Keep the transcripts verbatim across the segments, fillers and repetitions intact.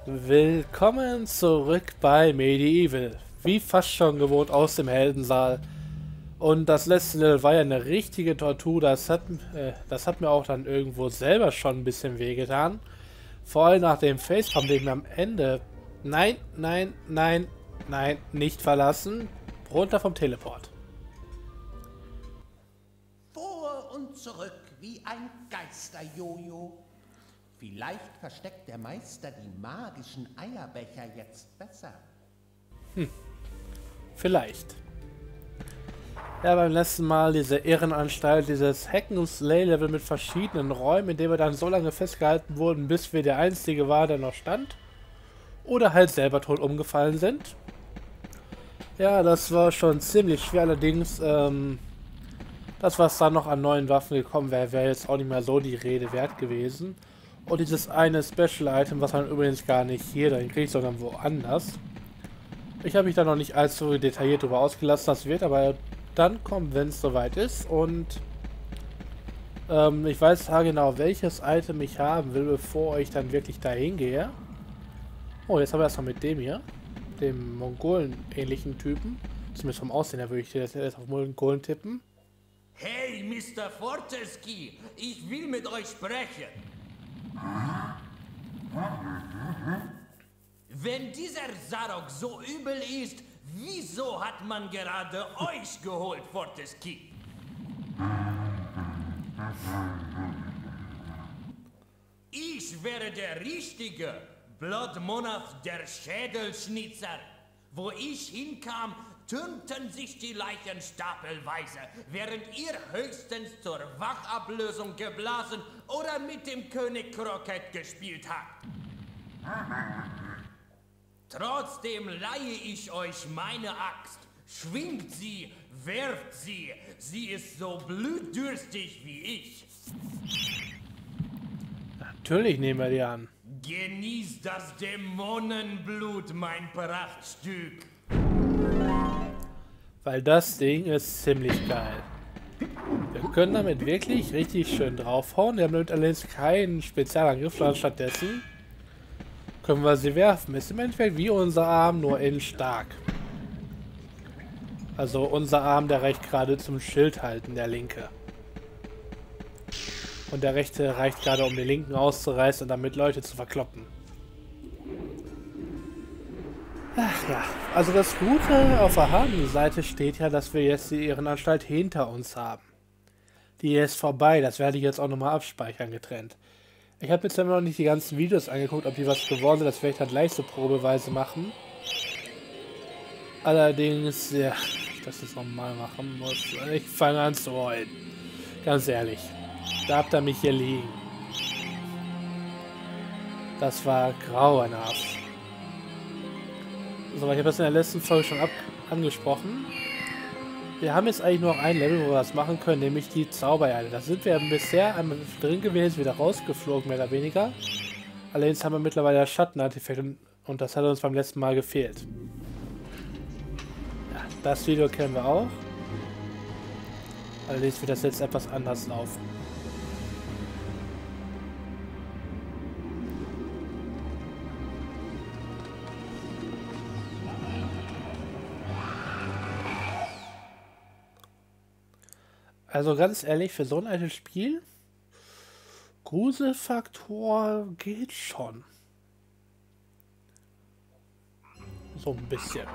Willkommen zurück bei Medieval. Wie fast schon gewohnt aus dem Heldensaal. Und das letzte Level war ja eine richtige Tortur. Das hat, äh, das hat mir auch dann irgendwo selber schon ein bisschen wehgetan. Vor allem nach dem Facepalm, den wir am Ende... Nein, nein, nein, nein, nicht verlassen. Runter vom Teleport. Vor und zurück wie ein Geister-Jojo. Vielleicht versteckt der Meister die magischen Eierbecher jetzt besser. Hm, vielleicht. Ja, beim letzten Mal diese Irrenanstalt, dieses Hack-and-Slay-Level mit verschiedenen Räumen, in denen wir dann so lange festgehalten wurden, bis wir der Einzige war, der noch stand. Oder halt selber tot umgefallen sind. Ja, das war schon ziemlich schwer, allerdings, ähm, das, was dann noch an neuen Waffen gekommen wäre, wäre jetzt auch nicht mehr so die Rede wert gewesen. Und dieses eine Special-Item, was man übrigens gar nicht hier drin kriegt, sondern woanders. Ich habe mich da noch nicht allzu detailliert darüber ausgelassen, das wird aber dann kommen, wenn es soweit ist. Und ähm, ich weiß ja genau, welches Item ich haben will, bevor ich dann wirklich dahin gehe. Oh, jetzt haben wir erstmal mit dem hier, dem Mongolen-ähnlichen Typen. Zumindest vom Aussehen her würde ich jetzt auf Mongolen tippen. Hey, Mister Fortescue, ich will mit euch sprechen. Wenn dieser Zarok so übel ist, wieso hat man gerade euch geholt, Fortescue? Ich wäre der Richtige, Blood Monarch der Schädelschnitzer. Wo ich hinkam, türmten sich die Leichen stapelweise, während ihr höchstens zur Wachablösung geblasen oder mit dem König Crockett gespielt habt. Trotzdem leihe ich euch meine Axt. Schwingt sie, werft sie. Sie ist so blutdürstig wie ich. Natürlich nehmen wir die an. Genießt das Dämonenblut, mein Prachtstück. Weil das Ding ist ziemlich geil. Wir können damit wirklich richtig schön draufhauen. Wir haben damit allerdings keinen Spezialangriff, sondern stattdessen können wir sie werfen. Ist im Endeffekt wie unser Arm, nur in stark. Also unser Arm, der reicht gerade zum Schild halten, der linke. Und der rechte reicht gerade, um den linken auszureißen und damit Leute zu verkloppen. Ach ja, also das Gute auf der Habenseite steht ja, dass wir jetzt die Irrenanstalt hinter uns haben. Die ist vorbei, das werde ich jetzt auch nochmal abspeichern getrennt. Ich habe jetzt immer noch nicht die ganzen Videos angeguckt, ob die was geworden sind, das werde ich dann gleich so probeweise machen. Allerdings, ja, ich das jetzt nochmal machen muss. Ich fange an zu heulen. Ganz ehrlich. Da habt ihr mich hier liegen. Das war grauenhaft. So, ich habe das in der letzten Folge schon ab angesprochen. Wir haben jetzt eigentlich nur noch ein Level, wo wir das machen können, nämlich die Zaubereile. Da sind wir bisher einmal drin gewesen, wieder rausgeflogen, mehr oder weniger. Allerdings haben wir mittlerweile das Schattenartefakt und, und das hat uns beim letzten Mal gefehlt. Ja, das Video kennen wir auch. Allerdings wird das jetzt etwas anders laufen. Also ganz ehrlich, für so ein altes Spiel, Gruselfaktor geht schon. So ein bisschen.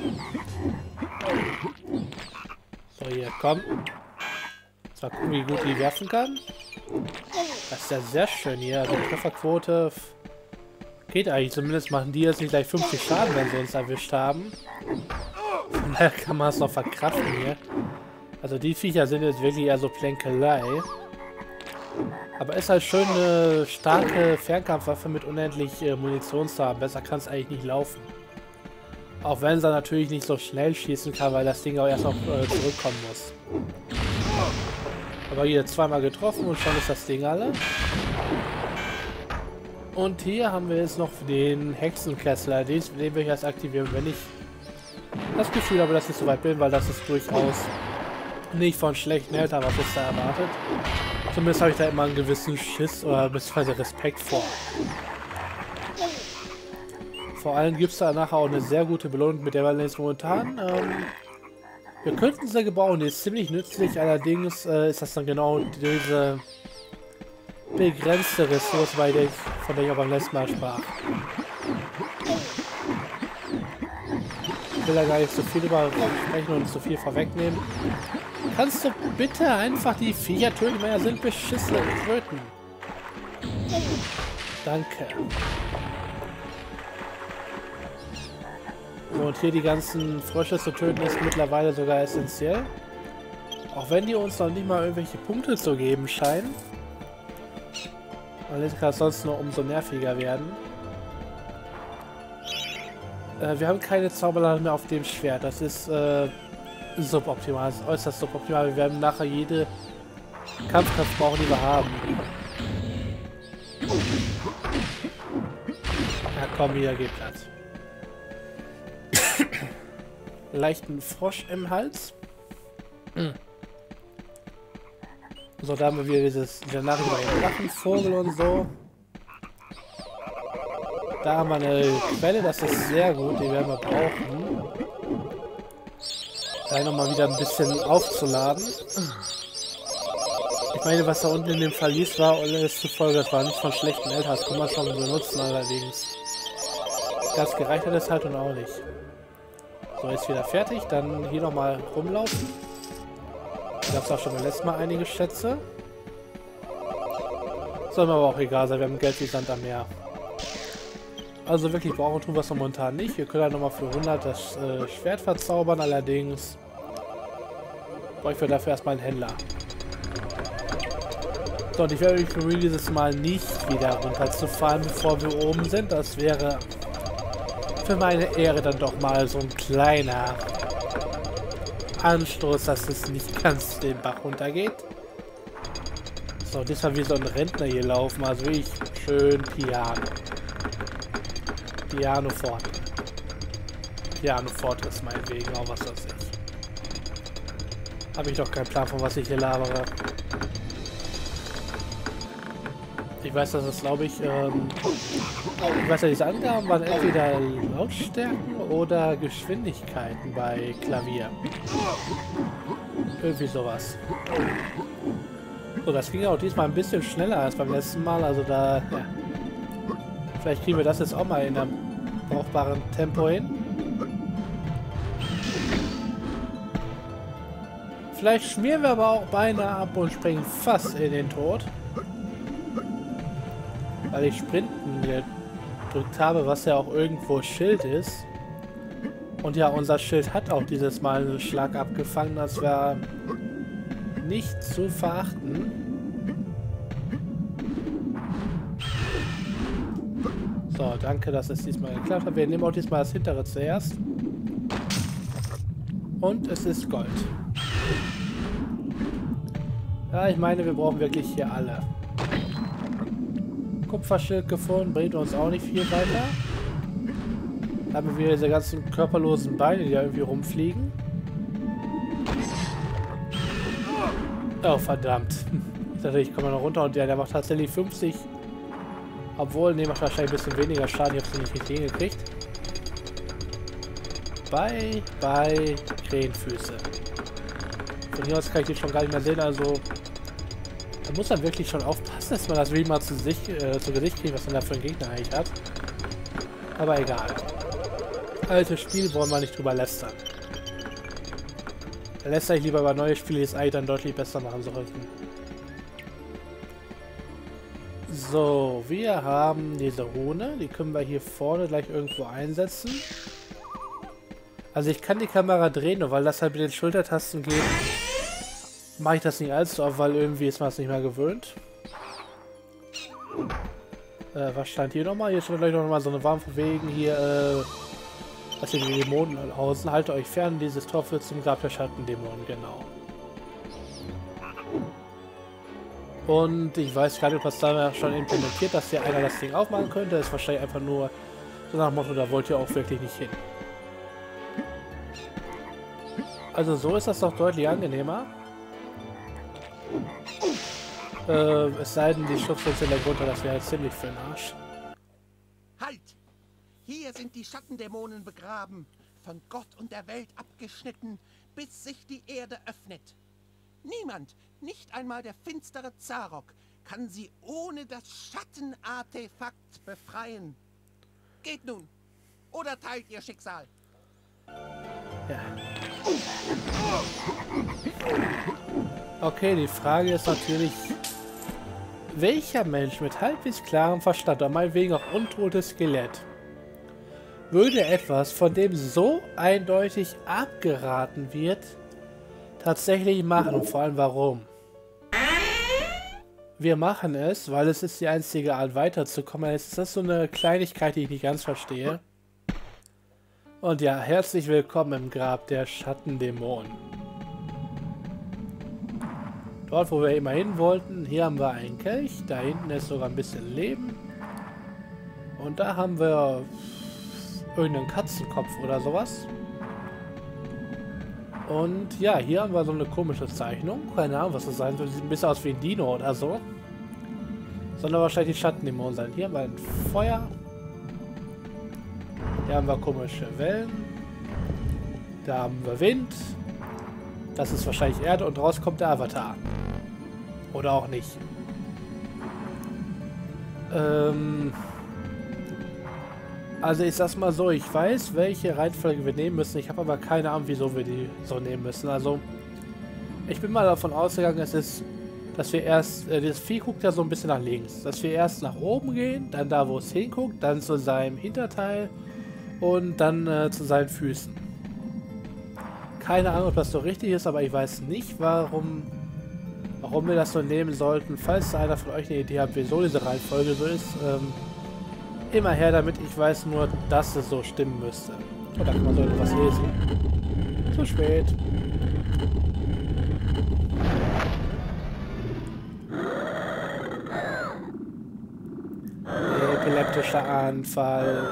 So, hier, komm. Mal gucken, wie gut die werfen kann. Das ist ja sehr schön hier. Also die Trefferquote geht eigentlich. Zumindest machen die jetzt nicht gleich fünfzig Schaden, wenn sie uns erwischt haben. Von daher kann man es noch verkraften hier. Also die Viecher sind jetzt wirklich eher so Plänkelei. Aber ist halt schön, eine starke Fernkampfwaffe mit unendlich äh, Munition zu haben. Besser kann es eigentlich nicht laufen. Auch wenn sie natürlich nicht so schnell schießen kann, weil das Ding auch erst noch äh, zurückkommen muss. Aber hier zweimal getroffen und schon ist das Ding alle. Und hier haben wir jetzt noch den Hexenkessel, den will ich erst aktivieren, wenn ich das Gefühl habe, dass ich soweit bin, weil das ist durchaus nicht von schlechten Eltern, was jetzt da erwartet. Zumindest habe ich da immer einen gewissen Schiss oder beziehungsweise Respekt vor. Vor allem gibt es da nachher auch eine sehr gute Belohnung, mit der wir jetzt momentan. Ähm, wir könnten sie gebrauchen, die ist ziemlich nützlich, allerdings äh, ist das dann genau diese begrenzte Ressource, bei der ich, von der ich auch beim letzten Mal sprach. Ich will da gar nicht so viel drüber sprechen und so viel vorwegnehmen. Kannst du bitte einfach die Viecher töten, weil sind beschissene Kröten. Danke. Und hier die ganzen Frösche zu töten ist mittlerweile sogar essentiell. Auch wenn die uns noch nicht mal irgendwelche Punkte zu geben scheinen. Allerdings kann es sonst nur umso nerviger werden. Äh, wir haben keine Zauberlade mehr auf dem Schwert. Das ist äh, suboptimal. Das ist äußerst suboptimal. Wir werden nachher jede Kampfkraft brauchen, die wir haben. Ja komm, hier geht Platz. Leichten Frosch im Hals. So, da haben wir wieder dieses, diese Nachricht über den Drachenvogel und so. Da haben wir eine Quelle, das ist sehr gut, die werden wir brauchen. Da nochmal wieder ein bisschen aufzuladen. Ich meine, was da unten in dem Verlies war, und ist zufolge, das war nicht von schlechten Eltern, das kann man schon benutzen, allerdings. Ganz gereicht hat es halt und auch nicht. So, jetzt wieder fertig, dann hier nochmal rumlaufen. Da gab es auch schon beim letzten Mal einige Schätze. Soll mir aber auch egal sein, wir haben Geld wie Sand am Meer. Also wirklich brauchen tun wir es momentan nicht. Wir können halt nochmal für hundert das äh, Schwert verzaubern, allerdings bräuchten wir dafür erstmal einen Händler. So, und ich werde mich bemühen, dieses Mal nicht wieder runterzufahren, bevor wir oben sind. Das wäre für meine Ehre dann doch mal so ein kleiner Anstoß, dass es nicht ganz den Bach runtergeht. So, diesmal wie so ein Rentner hier laufen, also ich schön Piano. Piano fort. Piano fort ist meinetwegen, auch was weiß ich. Habe ich doch keinen Plan, von was ich hier labere. Ich weiß, dass es, glaube ich, ähm, ich weiß ja, diese Angaben waren entweder Lautstärken oder Geschwindigkeiten bei Klavier. Irgendwie sowas. So, das ging auch diesmal ein bisschen schneller als beim letzten Mal, also da, ja. Vielleicht kriegen wir das jetzt auch mal in einem brauchbaren Tempo hin. Vielleicht schmieren wir aber auch beinahe ab und springen fast in den Tod. Weil ich Sprinten gedrückt habe, was ja auch irgendwo Schild ist. Und ja, unser Schild hat auch dieses Mal einen Schlag abgefangen. Das war nicht zu verachten. So, danke, dass es diesmal geklappt hat. Wir nehmen auch diesmal das hintere zuerst. Und es ist Gold. Ja, ich meine, wir brauchen wirklich hier alle. Kupferschild gefunden, bringt uns auch nicht viel weiter. Da haben wir wieder diese ganzen körperlosen Beine, die da irgendwie rumfliegen. Oh, verdammt. Ich dachte, ich komme noch runter und der, der macht tatsächlich fünfzig. Obwohl, ne, macht wahrscheinlich ein bisschen weniger Schaden. Ich habe es nicht richtig hingekriegt. Bye, bye, Krähenfüße. Von hier aus kann ich die schon gar nicht mehr sehen, also da muss man wirklich schon aufpassen, dass man das wirklich mal zu, sich, äh, zu Gesicht kriegt, was man da für einen Gegner eigentlich hat. Aber egal. Altes Spiel, wollen wir nicht drüber lästern. Da lästere ich lieber über neue Spiele, die es eigentlich dann deutlich besser machen sollten. So, wir haben diese Rune, die können wir hier vorne gleich irgendwo einsetzen. Also ich kann die Kamera drehen, nur weil das halt mit den Schultertasten geht, mache ich das nicht allzu oft, weil irgendwie ist man es nicht mehr gewöhnt. Äh, was stand hier nochmal? Hier steht gleich nochmal so eine Warnung von wegen hier, äh, dass ihr die Dämonen außen, haltet euch fern, dieses Tor führt zum Grab der Schattendämonen, genau. Und ich weiß gar nicht, was da schon implementiert, dass hier einer das Ding aufmachen könnte. Das ist wahrscheinlich einfach nur so nach dem Motto, da wollt ihr auch wirklich nicht hin. Also so ist das doch deutlich angenehmer. Äh, es sei denn, die schubst uns in der Grund, das wäre halt ziemlich für den Arsch. Halt! Hier sind die Schattendämonen begraben, von Gott und der Welt abgeschnitten, bis sich die Erde öffnet. Niemand, nicht einmal der finstere Zarok, kann sie ohne das Schattenartefakt befreien. Geht nun, oder teilt ihr Schicksal. Ja. Okay, die Frage ist natürlich, welcher Mensch mit halbwegs klarem Verstand, oder meinetwegen auch untotes Skelett, würde etwas, von dem so eindeutig abgeraten wird, tatsächlich machen, und vor allem warum? Wir machen es, weil es ist die einzige Art weiterzukommen. Jetzt ist das so eine Kleinigkeit, die ich nicht ganz verstehe. Und ja, herzlich willkommen im Grab der Schattendämonen. Dort, wo wir immer hin wollten, hier haben wir einen Kelch, da hinten ist sogar ein bisschen Leben. Und da haben wir irgendeinen Katzenkopf oder sowas. Und ja, hier haben wir so eine komische Zeichnung. Keine Ahnung, was das sein soll. Sieht ein bisschen aus wie ein Dino oder so. Sondern wahrscheinlich die Schattendämonen sein. Hier haben wir ein Feuer. Hier haben wir komische Wellen. Da haben wir Wind. Das ist wahrscheinlich Erde und raus kommt der Avatar. Oder auch nicht. Ähm... Also ich sag's mal so, ich weiß, welche Reihenfolge wir nehmen müssen. Ich habe aber keine Ahnung, wieso wir die so nehmen müssen. Also ich bin mal davon ausgegangen, es ist, dass wir erst, äh, das Vieh guckt ja so ein bisschen nach links, dass wir erst nach oben gehen, dann da, wo es hinguckt, dann zu seinem Hinterteil und dann äh, zu seinen Füßen. Keine Ahnung, ob das so richtig ist, aber ich weiß nicht, warum, warum wir das so nehmen sollten. Falls einer von euch eine Idee hat, wieso diese Reihenfolge so ist, ähm, immer her damit, ich weiß nur, dass es so stimmen müsste. Oh, da kann man so etwas lesen. Zu spät. Epileptischer Anfall.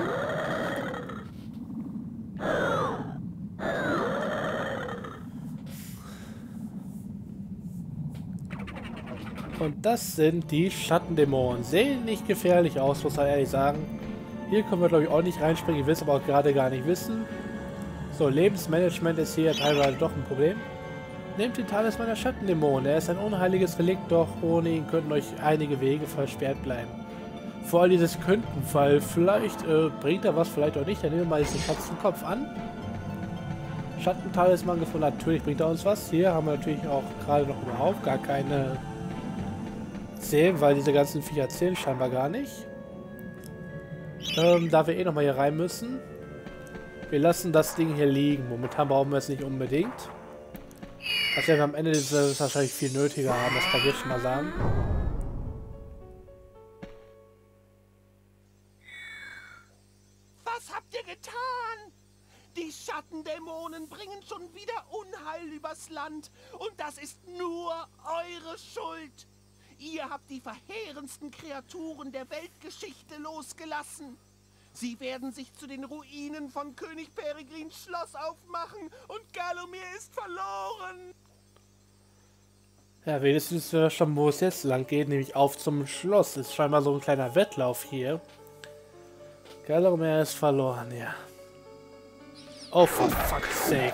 Und das sind die Schattendämonen. Sehen nicht gefährlich aus, muss man ehrlich sagen. Hier können wir, glaube ich, auch nicht reinspringen. Ich will es aber auch gerade gar nicht wissen. So, Lebensmanagement ist hier teilweise doch ein Problem. Nehmt den Talisman der Schattendämonen. Er ist ein unheiliges Relikt, doch ohne ihn könnten euch einige Wege versperrt bleiben. Vor allem dieses könnten, weil vielleicht äh, bringt er was, vielleicht auch nicht. Dann nehmen wir mal diesen Katzenkopf an. Schattentalisman gefunden, natürlich bringt er uns was. Hier haben wir natürlich auch gerade noch überhaupt gar keine Zählen, weil diese ganzen Viecher zählen scheinbar gar nicht. Ähm, da wir eh nochmal hier rein müssen. Wir lassen das Ding hier liegen. Momentan brauchen wir es nicht unbedingt. Das werden wir am Ende dieses wahrscheinlich viel nötiger haben, das kann ich jetzt schon mal sagen. Was habt ihr getan? Die Schattendämonen bringen schon wieder Unheil übers Land. Und das ist nur eure Schuld. Ihr habt die verheerendsten Kreaturen der Weltgeschichte losgelassen. Sie werden sich zu den Ruinen von König Peregrins Schloss aufmachen und Gallowmere ist verloren. Ja, wenigstens wissen wir schon, wo es jetzt lang geht, nämlich auf zum Schloss. Ist scheinbar so ein kleiner Wettlauf hier. Gallowmere ist verloren, ja. Oh, for fuck's sake.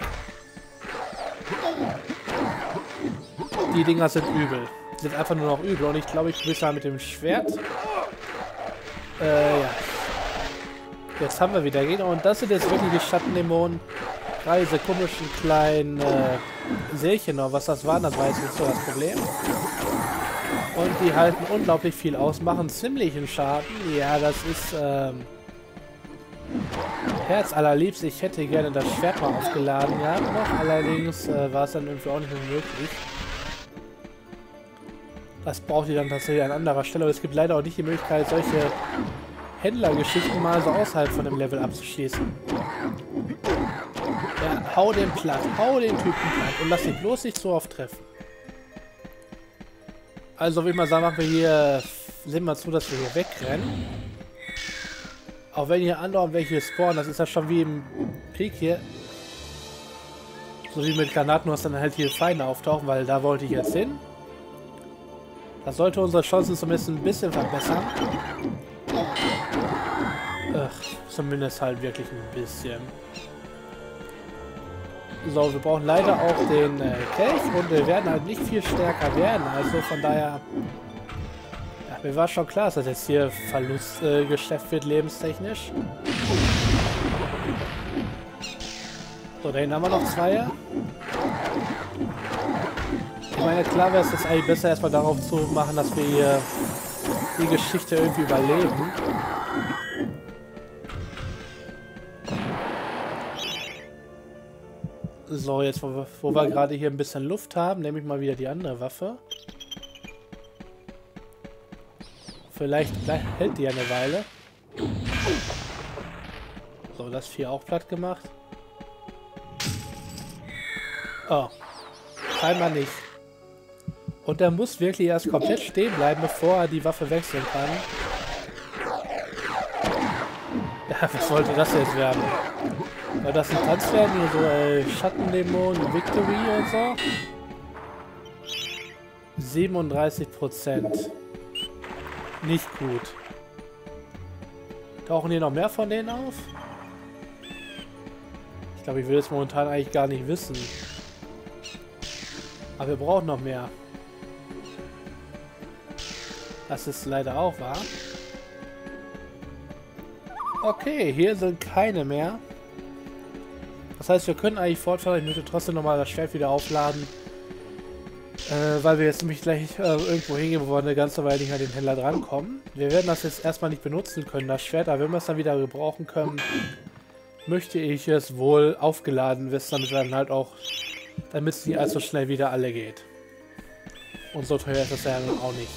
Die Dinger sind übel. Die sind einfach nur noch übel. Und ich glaube, ich probiere mit dem Schwert. Äh, ja. Jetzt haben wir wieder Gegner. Und das sind jetzt wirklich die Schattendämonen. Gerade diese komischen kleinen äh, Seelchen noch. Was das waren, das war jetzt nicht so das Problem. Und die halten unglaublich viel aus. Machen ziemlichen Schaden. Ja, das ist, ähm... Herz allerliebst. Ich hätte gerne das Schwert mal aufgeladen gehabt noch. Allerdings äh, war es dann irgendwie auch nicht mehr möglich. Das braucht ihr dann tatsächlich an anderer Stelle. Aber es gibt leider auch nicht die Möglichkeit, solche Händlergeschichten mal so außerhalb von dem Level abzuschließen. Ja, hau den platt. Hau den Typen platt. Und lass ihn bloß nicht so oft treffen. Also, wie ich mal sagen, machen wir hier... Sehen wir zu, dass wir hier wegrennen. Auch wenn hier andauernd welche spawnen, das ist ja schon wie im Krieg hier. So wie mit Granaten, was dann halt hier Feinde auftauchen, weil da wollte ich jetzt hin. Das sollte unsere Chancen zumindest ein bisschen verbessern. Ach, zumindest halt wirklich ein bisschen. So, wir brauchen leider auch den äh, Kelch und wir werden halt nicht viel stärker werden. Also von daher... Ja, mir war schon klar, dass das jetzt hier Verlustgeschäft äh, wird, lebenstechnisch. So, da hinten haben wir noch zwei. Ich meine, klar wäre es jetzt eigentlich besser, erstmal darauf zu machen, dass wir hier die Geschichte irgendwie überleben. So, jetzt wo wir, wo wir gerade hier ein bisschen Luft haben, nehme ich mal wieder die andere Waffe. Vielleicht hält die eine Weile. So, das Vieh auch platt gemacht. Oh, scheinbar nicht. Und er muss wirklich erst komplett stehen bleiben, bevor er die Waffe wechseln kann. Ja, was sollte das jetzt werden? Soll das ein Tanz werden? Hier so äh, Schattendämon, Victory und so? siebenunddreißig Prozent. Nicht gut. Tauchen hier noch mehr von denen auf? Ich glaube, ich will es momentan eigentlich gar nicht wissen. Aber wir brauchen noch mehr. Das ist leider auch wahr. Okay, hier sind keine mehr. Das heißt, wir können eigentlich fortfahren. Ich möchte trotzdem nochmal das Schwert wieder aufladen. Äh, weil wir jetzt nämlich gleich äh, irgendwo hingehen, wo wir eine ganze Weile nicht an den Händler drankommen. Wir werden das jetzt erstmal nicht benutzen können, das Schwert. Aber wenn wir es dann wieder gebrauchen können, möchte ich es wohl aufgeladen wissen, damit wir dann halt auch, damit es nicht allzu schnell wieder alle geht. Und so teuer ist das ja nun auch nicht.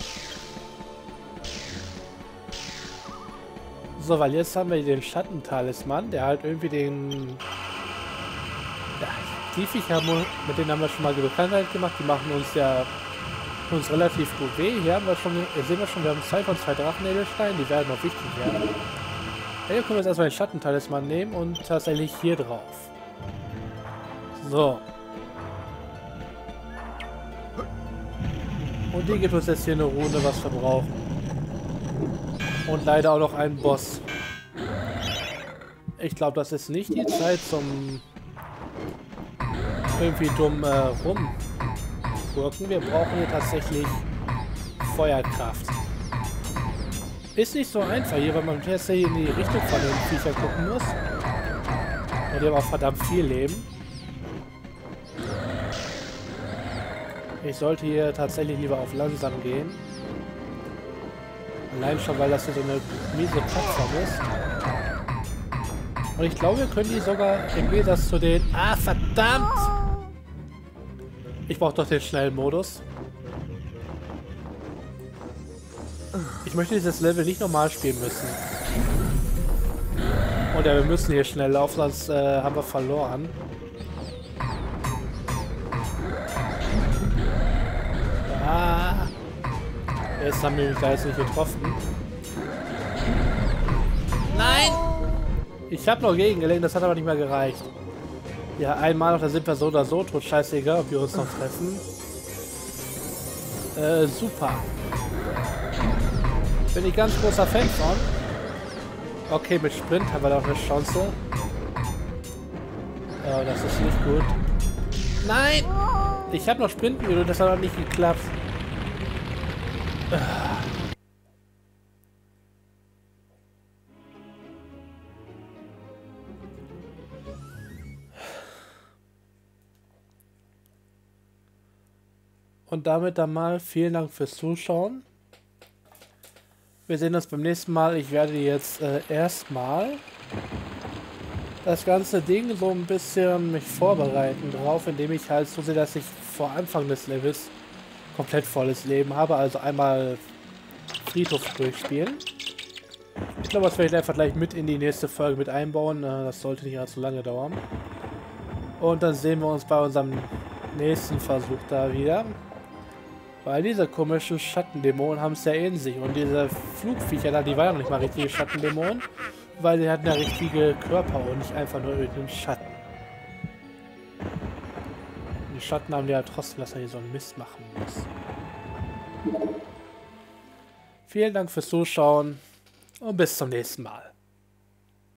So, weil jetzt haben wir den Schattentalisman, der halt irgendwie den... Ja, die Viecher, mit denen haben wir schon mal Bekanntheit gemacht, die machen uns ja uns relativ gut weh. Hier haben wir schon, hier sehen wir schon, wir haben zwei von zwei Drachenedelsteinen, die werden noch wichtig werden. Hier können wir jetzt erstmal den Schattentalisman nehmen und tatsächlich hier drauf. So. Und die gibt uns jetzt hier eine Rune, was wir brauchen. Und leider auch noch einen Boss. Ich glaube, das ist nicht die Zeit zum irgendwie dumm äh, rumgurken. Wir brauchen hier tatsächlich Feuerkraft. Ist nicht so einfach hier, weil man jetzt hier in die Richtung von den Viechern gucken muss. Und die haben auch verdammt viel Leben. Ich sollte hier tatsächlich lieber auf langsam gehen. Allein schon, weil das hier so eine miese Plattform ist. Und ich glaube, wir können die sogar im Gegensatz zu den... Ah, verdammt! Ich brauche doch den schnellen Modus. Ich möchte dieses Level nicht normal spielen müssen. Und ja, wir müssen hier schnell laufen, sonst äh, haben wir verloren. Ah! Jetzt haben wir mich da jetzt nicht getroffen. Nein! Ich habe noch gegengelenkt, das hat aber nicht mehr gereicht. Ja, einmal noch, da sind wir so oder so tot. Scheißegal, ob wir uns noch treffen. Äh, super. Bin ich ganz großer Fan von. Okay, mit Sprint haben wir da auch eine Chance. Oh, das ist nicht gut. Nein! Ich habe noch Sprinten gedrückt, das hat aber nicht geklappt. Und damit dann mal vielen Dank fürs Zuschauen. Wir sehen uns beim nächsten Mal. Ich werde jetzt äh, erstmal das ganze Ding so ein bisschen mich vorbereiten drauf, indem ich halt so sehe, dass ich vor Anfang des Levels komplett volles Leben habe. Also einmal Friedhof durchspielen. Ich glaube, das werde ich einfach gleich mit in die nächste Folge mit einbauen. Das sollte nicht allzu lange dauern. Und dann sehen wir uns bei unserem nächsten Versuch da wieder. Weil diese komischen Schattendämonen haben es ja in sich. Und diese Flugviecher da, die waren ja noch nicht mal richtige Schattendämonen. Weil sie hatten ja richtige Körper und nicht einfach nur irgendeinen Schatten. Die Schatten haben ja trotzdem, dass er hier so einen Mist machen muss. Vielen Dank fürs Zuschauen und bis zum nächsten Mal.